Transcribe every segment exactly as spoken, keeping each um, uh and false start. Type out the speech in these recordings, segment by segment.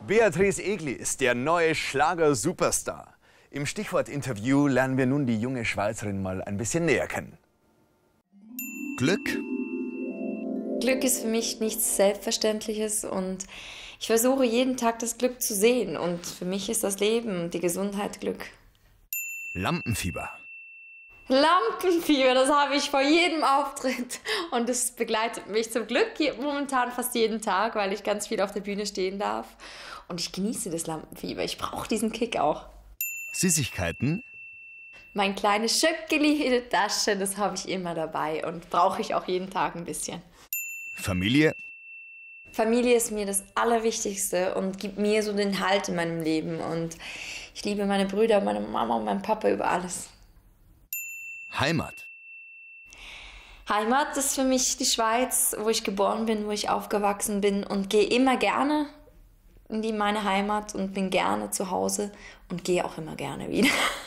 Beatrice Egli ist der neue Schlager-Superstar. Im Stichwort-Interview lernen wir nun die junge Schweizerin mal ein bisschen näher kennen. Glück? Glück ist für mich nichts Selbstverständliches und ich versuche jeden Tag das Glück zu sehen. Und für mich ist das Leben, die Gesundheit, Glück. Lampenfieber? Lampenfieber, das habe ich vor jedem Auftritt und es begleitet mich zum Glück momentan fast jeden Tag, weil ich ganz viel auf der Bühne stehen darf und ich genieße das Lampenfieber. Ich brauche diesen Kick auch. Süßigkeiten? Mein kleines Schöckeli in der Tasche, das habe ich immer dabei und brauche ich auch jeden Tag ein bisschen. Familie? Familie ist mir das Allerwichtigste und gibt mir so den Halt in meinem Leben und ich liebe meine Brüder, meine Mama und meinen Papa über alles. Heimat? Heimat ist für mich die Schweiz, wo ich geboren bin, wo ich aufgewachsen bin und gehe immer gerne in die meine Heimat und bin gerne zu Hause und gehe auch immer gerne wieder.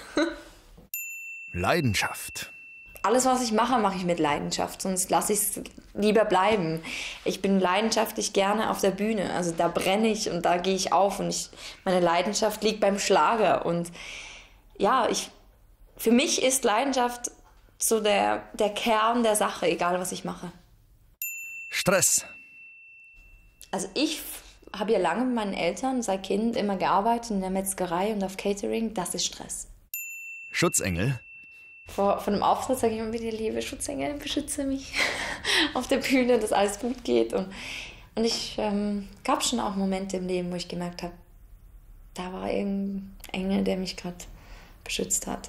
Leidenschaft? Alles, was ich mache, mache ich mit Leidenschaft, sonst lasse ich es lieber bleiben. Ich bin leidenschaftlich gerne auf der Bühne, also da brenne ich und da gehe ich auf und ich, meine Leidenschaft liegt beim Schlager und ja, ich, für mich ist Leidenschaft so der, der Kern der Sache, egal was ich mache. Stress? Also ich habe ja lange mit meinen Eltern seit Kind immer gearbeitet in der Metzgerei und auf Catering, das ist Stress. Schutzengel? Vor, vor einem Auftritt sage ich immer wieder, liebe Schutzengel, beschütze mich auf der Bühne, dass alles gut geht. Und, und ich ähm, gab schon auch Momente im Leben, wo ich gemerkt habe, da war irgendein Engel, der mich gerade beschützt hat.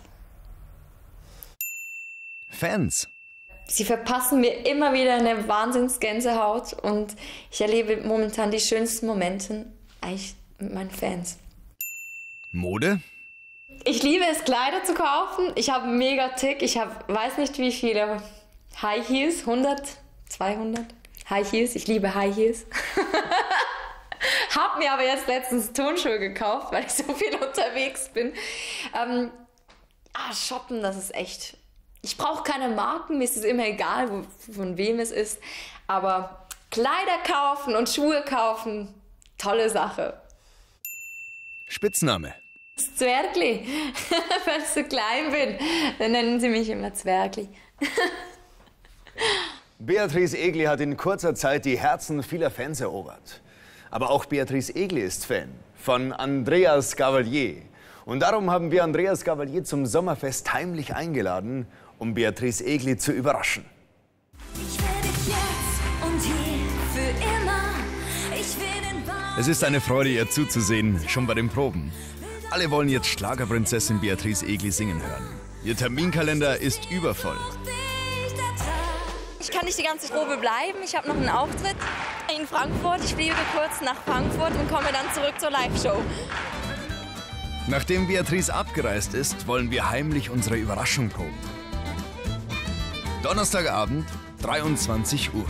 Fans? Sie verpassen mir immer wieder eine Wahnsinnsgänsehaut und ich erlebe momentan die schönsten Momente eigentlich mit meinen Fans. Mode? Ich liebe es, Kleider zu kaufen. Ich habe einen mega Tick. Ich habe, weiß nicht wie viele High Heels, hundert, zweihundert High Heels. Ich liebe High Heels. Habe mir aber jetzt letztens Turnschuhe gekauft, weil ich so viel unterwegs bin. Ähm, ah, shoppen, das ist echt... Ich brauche keine Marken, mir ist es immer egal, wo, von wem es ist. Aber Kleider kaufen und Schuhe kaufen, tolle Sache. Spitzname? Zwergli. Weil ich so klein bin, dann nennen sie mich immer Zwergli. Beatrice Egli hat in kurzer Zeit die Herzen vieler Fans erobert. Aber auch Beatrice Egli ist Fan von Andreas Gavalier. Und darum haben wir Andreas Gavalier zum Sommerfest heimlich eingeladen, um Beatrice Egli zu überraschen. Ich will dich jetzt und hier für immer. Ich will den Baum. Es ist eine Freude, ihr zuzusehen, schon bei den Proben. Alle wollen jetzt Schlagerprinzessin Beatrice Egli singen hören. Ihr Terminkalender ist übervoll. Ich kann nicht die ganze Probe bleiben. Ich habe noch einen Auftritt in Frankfurt. Ich fliege kurz nach Frankfurt und komme dann zurück zur Live-Show. Nachdem Beatrice abgereist ist, wollen wir heimlich unsere Überraschung proben. Donnerstagabend, dreiundzwanzig Uhr.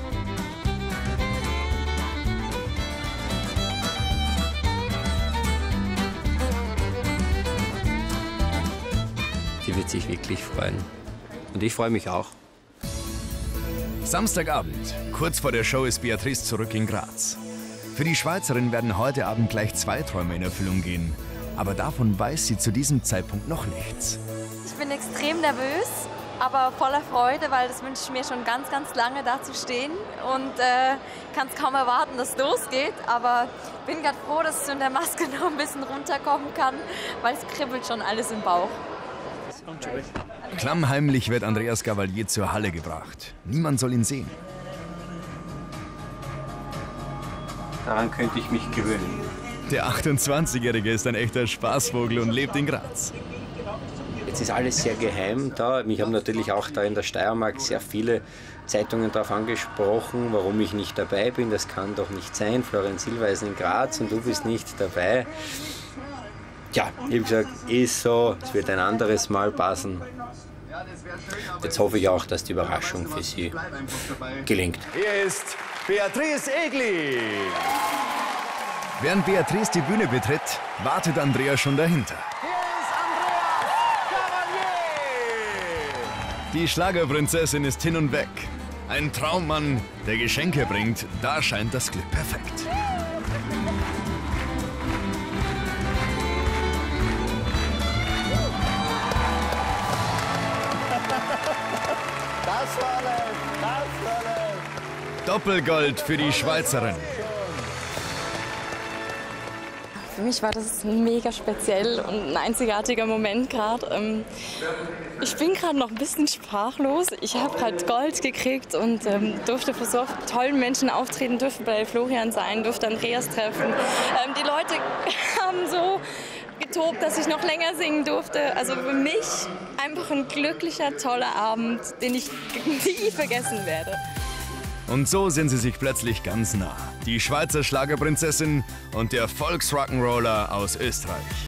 Die wird sich wirklich freuen. Und ich freue mich auch. Samstagabend, kurz vor der Show ist Beatrice zurück in Graz. Für die Schweizerin werden heute Abend gleich zwei Träume in Erfüllung gehen. Aber davon weiß sie zu diesem Zeitpunkt noch nichts. Ich bin extrem nervös, aber voller Freude, weil das wünsche ich mir schon ganz, ganz lange, da zu stehen. Und äh, kann es kaum erwarten, dass es losgeht. Aber bin gerade froh, dass es in der Maske noch ein bisschen runterkommen kann, weil es kribbelt schon alles im Bauch. Klammheimlich wird Andreas Gavalier zur Halle gebracht. Niemand soll ihn sehen. Daran könnte ich mich gewöhnen. Der achtundzwanzigjährige ist ein echter Spaßvogel und lebt in Graz. Jetzt ist alles sehr geheim da. Mich haben natürlich auch da in der Steiermark sehr viele Zeitungen darauf angesprochen, warum ich nicht dabei bin. Das kann doch nicht sein. Florian Silber ist in Graz und du bist nicht dabei. Ja, ich habe gesagt, ist so, es wird ein anderes Mal passen. Jetzt hoffe ich auch, dass die Überraschung für Sie gelingt. Hier ist Beatrice Egli. Während Beatrice die Bühne betritt, wartet Andrea schon dahinter. Hier ist Andreas Gavalier. Die Schlagerprinzessin ist hin und weg. Ein Traummann, der Geschenke bringt, da scheint das Glück perfekt. Doppelgold für die Schweizerin. Für mich war das mega speziell und ein einzigartiger Moment gerade. Ich bin gerade noch ein bisschen sprachlos. Ich habe gerade Gold gekriegt und ähm, durfte vor so tollen Menschen auftreten, durfte bei Florian sein, durfte Andreas treffen. Ähm, die Leute haben so getobt, dass ich noch länger singen durfte. Also für mich einfach ein glücklicher, toller Abend, den ich nie vergessen werde. Und so sind sie sich plötzlich ganz nah. Die Schweizer Schlagerprinzessin und der Volksrock'n'Roller aus Österreich.